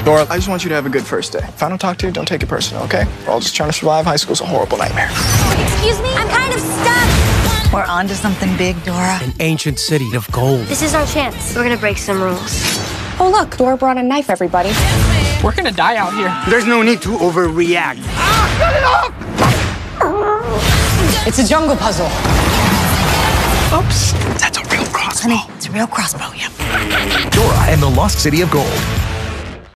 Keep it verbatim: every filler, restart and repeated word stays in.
Dora, I just want you to have a good first day. If I don't talk to you, don't take it personal, okay? We're all just trying to survive. High school's a horrible nightmare. Excuse me? I'm kind of stuck. We're on to something big, Dora. An ancient city of gold. This is our chance. We're gonna break some rules. Oh, look, Dora brought a knife, everybody. We're gonna die out here. There's no need to overreact. Ah, cut it off! It's a jungle puzzle. Oops, that's a real crossbow. Honey, it's a real crossbow, yep. Dora and the Lost City of Gold.